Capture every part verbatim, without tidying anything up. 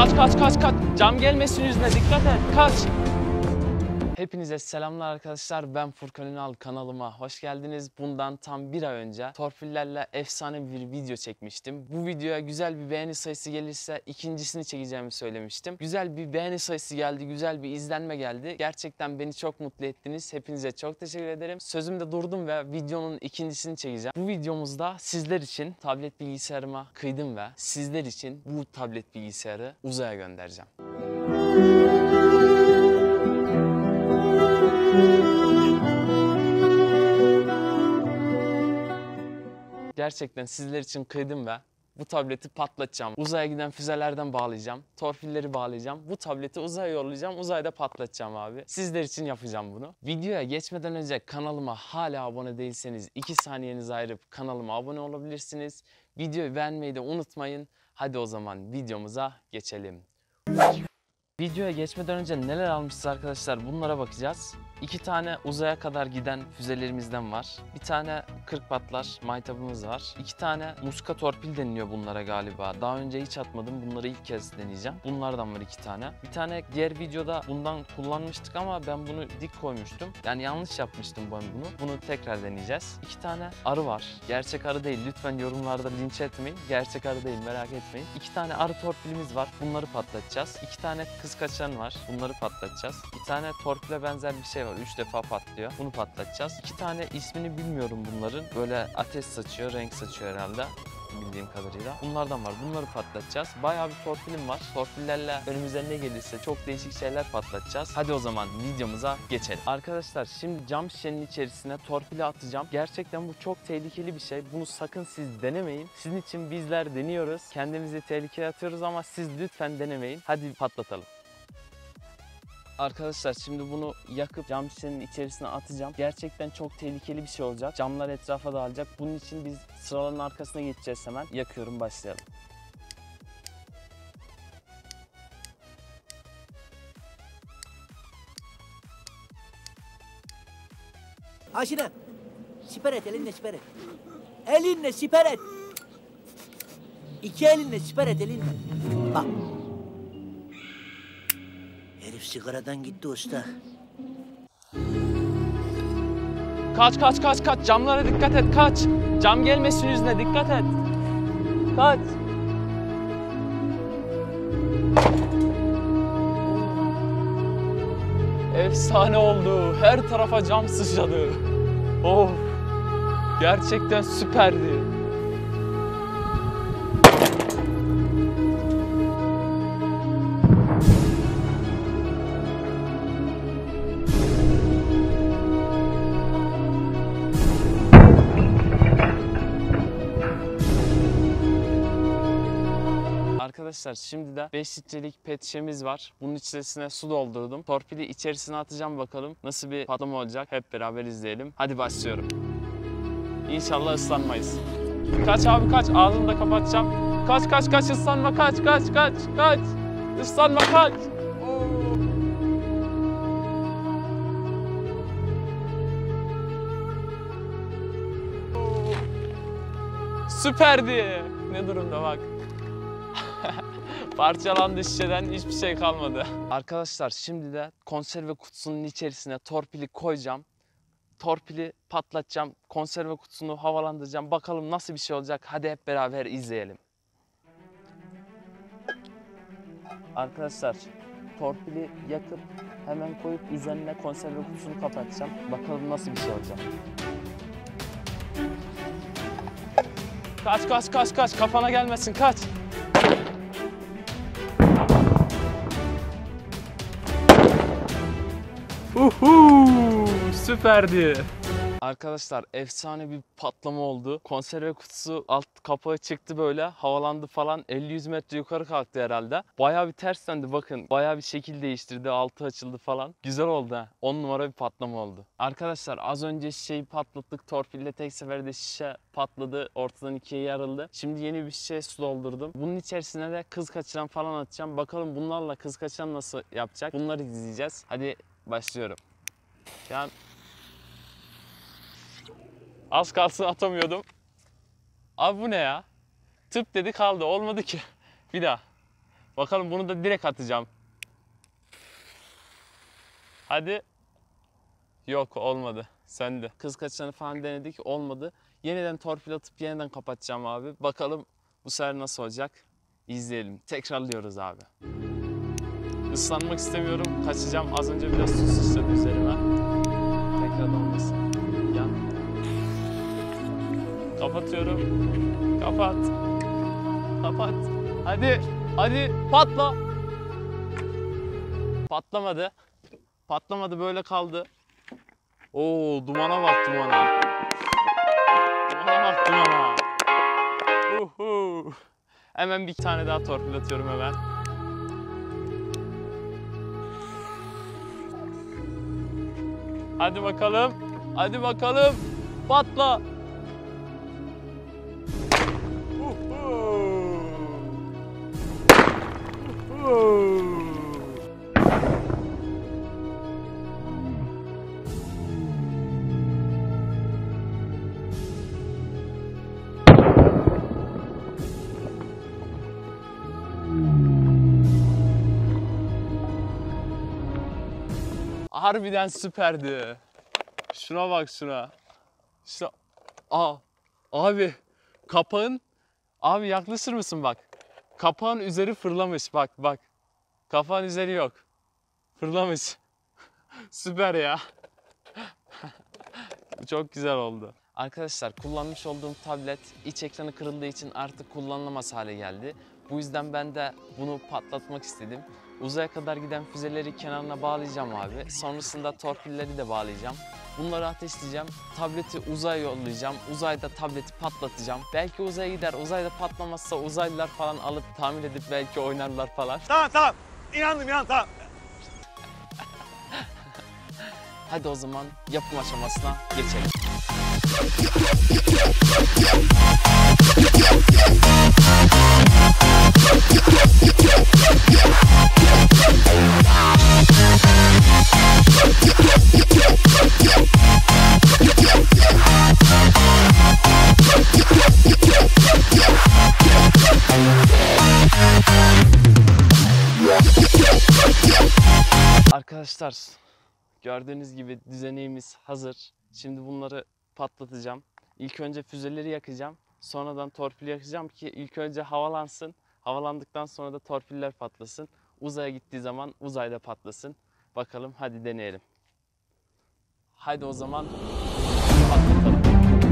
Kaç kaç kaç kaç. Cam gelmesin yüzüne, dikkat et. Kaç. Hepinize selamlar arkadaşlar. Ben Furkan Ünal, kanalıma hoş geldiniz. Bundan tam bir ay önce torpillerle efsane bir video çekmiştim. Bu videoya güzel bir beğeni sayısı gelirse ikincisini çekeceğimi söylemiştim. Güzel bir beğeni sayısı geldi, güzel bir izlenme geldi. Gerçekten beni çok mutlu ettiniz. Hepinize çok teşekkür ederim. Sözümde durdum ve videonun ikincisini çekeceğim. Bu videomuzda sizler için tablet bilgisayarıma kıydım ve sizler için bu tablet bilgisayarı uzaya göndereceğim. Gerçekten sizler için kıydım ve bu tableti patlatacağım. Uzaya giden füzelerden bağlayacağım. Torpilleri bağlayacağım. Bu tableti uzaya yollayacağım. Uzayda patlatacağım abi. Sizler için yapacağım bunu. Videoya geçmeden önce kanalıma hala abone değilseniz iki saniyenizi ayırıp kanalıma abone olabilirsiniz. Videoyu beğenmeyi de unutmayın. Hadi o zaman videomuza geçelim. Videoya geçmeden önce neler almışız arkadaşlar, bunlara bakacağız. İki tane uzaya kadar giden füzelerimizden var. Bir tane kırk patlar maytabımız var. İki tane muska torpil deniliyor bunlara galiba. Daha önce hiç atmadım. Bunları ilk kez deneyeceğim. Bunlardan var iki tane. Bir tane diğer videoda bundan kullanmıştık ama ben bunu dik koymuştum. Yani yanlış yapmıştım ben bunu. Bunu tekrar deneyeceğiz. İki tane arı var. Gerçek arı değil. Lütfen yorumlarda linç etmeyin. Gerçek arı değil, merak etmeyin. İki tane arı torpilimiz var. Bunları patlatacağız. İki tane kız kaçan var. Bunları patlatacağız. Bir tane torpile benzer bir şey var. Üç defa patlıyor. Bunu patlatacağız. İki tane ismini bilmiyorum bunların. Böyle ateş saçıyor, renk saçıyor herhalde. Bildiğim kadarıyla. Bunlardan var. Bunları patlatacağız. Bayağı bir torpilim var. Torpillerle önümüze ne gelirse çok değişik şeyler patlatacağız. Hadi o zaman videomuza geçelim. Arkadaşlar şimdi cam şişenin içerisine torpili atacağım. Gerçekten bu çok tehlikeli bir şey. Bunu sakın siz denemeyin. Sizin için bizler deniyoruz. Kendimizi tehlikeye atıyoruz ama siz lütfen denemeyin. Hadi patlatalım. Arkadaşlar şimdi bunu yakıp cam şişenin içerisine atacağım. Gerçekten çok tehlikeli bir şey olacak. Camlar etrafa dağılacak. Bunun için biz sıraların arkasına geçeceğiz hemen. Yakıyorum, başlayalım. Aşina, siper et, elinle siper et. Elinle siper et. İki elinle siper et, elinle. Bak. Herif sigaradan gitti usta. Kaç kaç kaç kaç. Camlara dikkat et, kaç. Cam gelmesin yüzüne, dikkat et. Kaç. Efsane oldu. Her tarafa cam sıçradı. Oh. Gerçekten süperdi. Arkadaşlar şimdi de beş litrelik pet şişemiz var. Bunun içerisine su doldurdum. Torpili içerisine atacağım, bakalım nasıl bir patlama olacak. Hep beraber izleyelim. Hadi başlıyorum. İnşallah ıslanmayız. Kaç abi kaç. Ağzını da kapatacağım. Kaç kaç kaç, ıslanma, kaç kaç kaç kaç. Islanma, kaç. Süperdi. Ne durumda bak. Parçalandı şişeden, hiçbir şey kalmadı. Arkadaşlar şimdi de konserve kutusunun içerisine torpili koyacağım. Torpili patlatacağım. Konserve kutusunu havalandıracağım. Bakalım nasıl bir şey olacak. Hadi hep beraber izleyelim. Arkadaşlar torpili yakıp hemen koyup üzerine konserve kutusunu kapatacağım. Bakalım nasıl bir şey olacak. Kaç kaç kaç kaç. Kafana gelmesin, kaç. Uhu, süperdi. Arkadaşlar efsane bir patlama oldu. Konserve kutusu alt kapağı çıktı, böyle havalandı falan. elli yüz metre yukarı kalktı herhalde. Bayağı bir terslendi, bakın. Bayağı bir şekil değiştirdi. Altı açıldı falan. Güzel oldu ha. on numara bir patlama oldu. Arkadaşlar az önce şişeyi patlattık. Torpille tek seferde şişe patladı. Ortadan ikiye yarıldı. Şimdi yeni bir şişeye su doldurdum. Bunun içerisine de kız kaçıran falan atacağım. Bakalım bunlarla kız kaçıran nasıl yapacak? Bunları izleyeceğiz. Hadi başlıyorum. Yani az kalsın atamıyordum. Abi bu ne ya? Tıp dedi kaldı. Olmadı ki. Bir daha. Bakalım bunu da direkt atacağım. Hadi. Yok olmadı. Söndü. Kız kaçanı falan denedik. Olmadı. Yeniden torpil atıp yeniden kapatacağım abi. Bakalım bu sefer nasıl olacak? İzleyelim. Tekrarlıyoruz abi. Islanmak istemiyorum. Kaçacağım. Az önce biraz su sıçradı üzerime. Tekrar olmasın. Yan. Kapatıyorum. Kapat. Kapat. Hadi. Hadi. Patla. Patlamadı. Patlamadı. Böyle kaldı. Oo, dumana bak dumana. Dumana bak dumana. Uhu. Hemen bir tane daha torpil atıyorum hemen. Hadi bakalım. Hadi bakalım. Patla. Uhu. Uhu. Harbiden süperdi. Şuna bak şuna. Şuna. Aa, abi kapağın, abi yaklaşır mısın bak. Kapağın üzeri fırlamış bak bak. Kapağın üzeri yok. Fırlamış. Süper ya. Çok güzel oldu. Arkadaşlar kullanmış olduğum tablet iç ekranı kırıldığı için artık kullanılamaz hale geldi. Bu yüzden ben de bunu patlatmak istedim. Uzaya kadar giden füzeleri kenarına bağlayacağım abi. Sonrasında torpilleri de bağlayacağım. Bunları ateşleyeceğim. Tableti uzaya yollayacağım. Uzayda tableti patlatacağım. Belki uzaya gider. Uzayda patlamazsa uzaylılar falan alıp tamir edip belki oynarlar falan. Tamam tamam. İnandım inan tamam. Hadi o zaman yapım aşamasına geçelim. Arkadaşlar gördüğünüz gibi düzeneğimiz hazır. Şimdi bunları patlatacağım. İlk önce füzeleri yakacağım. Sonradan torpili yakacağım ki ilk önce havalansın. Havalandıktan sonra da torpiller patlasın. Uzaya gittiği zaman uzayda patlasın. Bakalım hadi deneyelim. Hadi o zaman patlatalım.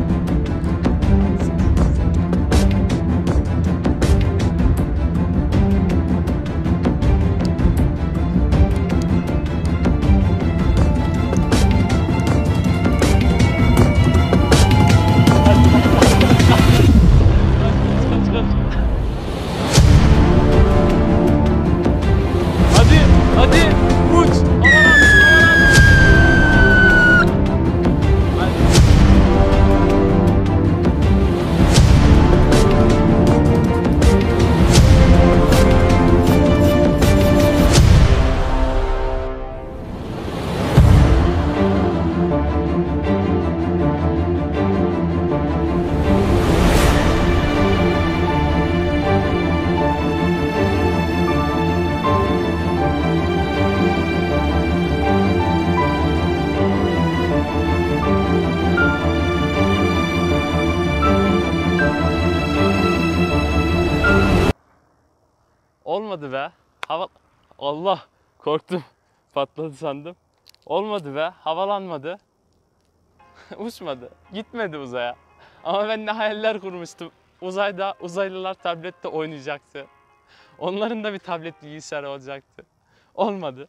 Olmadı be. Hava... Allah, korktum. Patladı sandım. Olmadı be. Havalanmadı. Uçmadı. Gitmedi uzaya. Ama ben ne hayaller kurmuştum. Uzayda uzaylılar tablette oynayacaktı. Onların da bir tablet bilgisayarı olacaktı. Olmadı.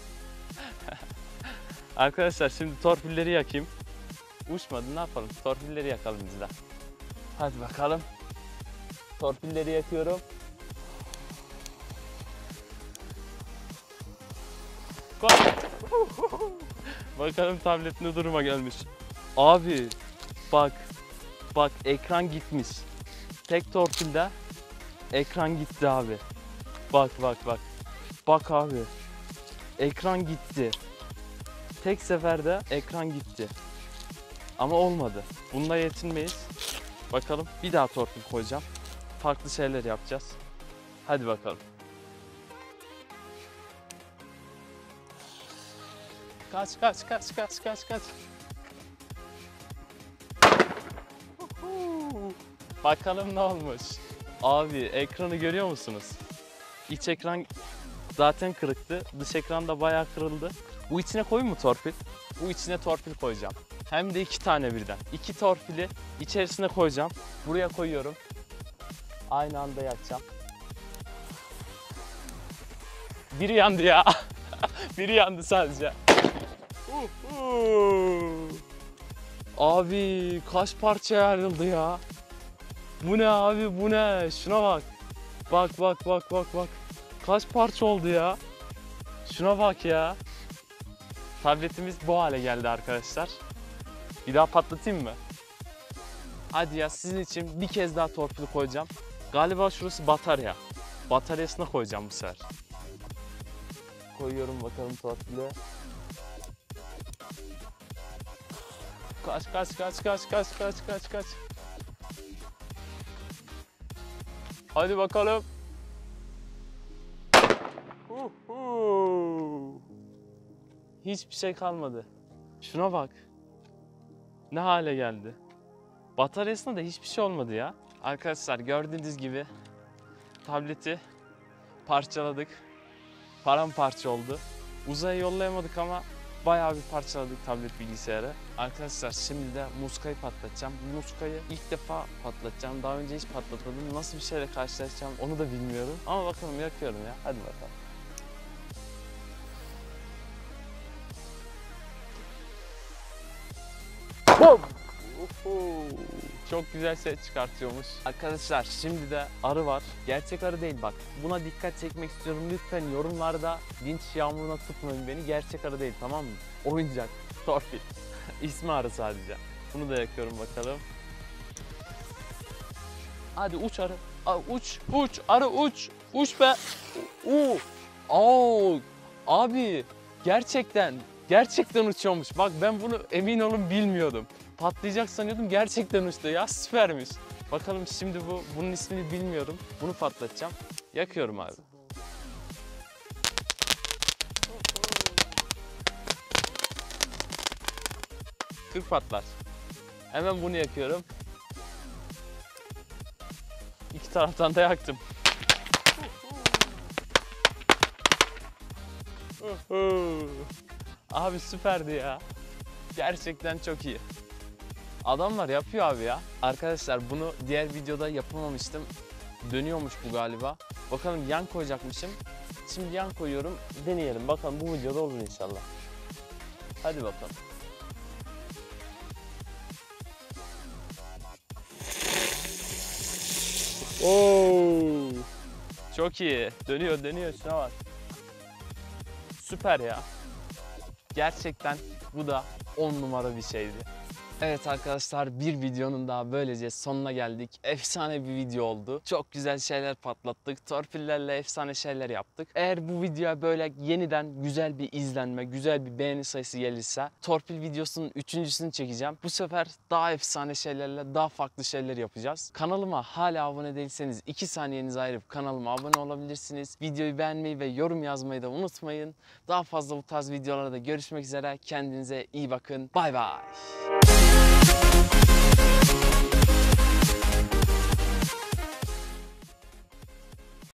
Arkadaşlar şimdi torpilleri yakayım. Uçmadı, ne yapalım? Torpilleri yakalım biz de. Hadi bakalım. Torpilleri yakıyorum. Bakalım tablet ne duruma gelmiş. Abi bak bak ekran gitmiş. Tek torpilde ekran gitti abi. Bak bak bak. Bak abi. Ekran gitti. Tek seferde ekran gitti. Ama olmadı. Bunda yetinmeyiz. Bakalım bir daha torpil koyacağım. Farklı şeyler yapacağız. Hadi bakalım. Kaç kaç kaç kaç kaç kaç. Bakalım ne olmuş. Abi ekranı görüyor musunuz? İç ekran zaten kırıktı. Dış ekran da bayağı kırıldı. Bu içine koyayım mı torpil? Bu içine torpil koyacağım. Hem de iki tane birden. İki torpili içerisine koyacağım. Buraya koyuyorum. Aynı anda yakacağım. Biri yandı ya. Biri yandı sadece. Abi kaç parçaya ayrıldı ya. Bu ne abi, bu ne? Şuna bak. Bak bak bak bak bak. Kaç parça oldu ya. Şuna bak ya. Tabletimiz bu hale geldi arkadaşlar. Bir daha patlatayım mı? Hadi ya, sizin için bir kez daha torpili koyacağım. Galiba şurası batarya. Bataryasına koyacağım bu sefer. Koyuyorum bakalım torpili. Kaç kaç kaç kaç kaç kaç kaç kaç. Hadi bakalım. Hiçbir şey kalmadı. Şuna bak. Ne hale geldi. Bataryasında da hiçbir şey olmadı ya. Arkadaşlar gördüğünüz gibi tableti parçaladık. Paramparça oldu. Uzaya yollayamadık ama bayağı bir parçaladık tablet bilgisayarı. Arkadaşlar şimdi de muskayı patlatacağım. Bu muskayı ilk defa patlatacağım. Daha önce hiç patlatmadım. Nasıl bir şeyle karşılaşacağım onu da bilmiyorum. Ama bakalım, yakıyorum ya. Hadi bakalım. Bom! Uhu! Çok güzel ses çıkartıyormuş. Arkadaşlar şimdi de arı var. Gerçek arı değil bak. Buna dikkat çekmek istiyorum. Lütfen yorumlarda linç yağmuruna tutmayın beni. Gerçek arı değil, tamam mı? Oyuncak, torpil. İsmi arı sadece. Bunu da yakıyorum bakalım. Hadi uç arı. Aa, uç, uç, arı uç. Uç be. Uuu. Oo. Abi gerçekten, gerçekten uçuyormuş. Bak ben bunu emin olun bilmiyordum. Patlayacak sanıyordum, gerçekten uçtu ya, süpermiş. Bakalım şimdi bu, bunun ismini bilmiyorum. Bunu patlatacağım. Yakıyorum abi. kırk patlar. Hemen bunu yakıyorum. İki taraftan da yaktım. Abi süperdi ya. Gerçekten çok iyi. Adamlar yapıyor abi ya. Arkadaşlar bunu diğer videoda yapamamıştım. Dönüyormuş bu galiba. Bakalım yan koyacakmışım. Şimdi yan koyuyorum. Deneyelim. Bakalım bu videoda olur inşallah. Hadi bakalım. Oo! Çok iyi. Dönüyor, dönüyor. Şuna bak. Süper ya. Gerçekten bu da on numara bir şeydi. Evet arkadaşlar, bir videonun daha böylece sonuna geldik. Efsane bir video oldu. Çok güzel şeyler patlattık. Torpillerle efsane şeyler yaptık. Eğer bu videoya böyle yeniden güzel bir izlenme, güzel bir beğeni sayısı gelirse torpil videosunun üçüncüsünü çekeceğim. Bu sefer daha efsane şeylerle daha farklı şeyler yapacağız. Kanalıma hala abone değilseniz iki saniyenizi ayırıp kanalıma abone olabilirsiniz. Videoyu beğenmeyi ve yorum yazmayı da unutmayın. Daha fazla bu tarz videolarda görüşmek üzere. Kendinize iyi bakın. Bay bay.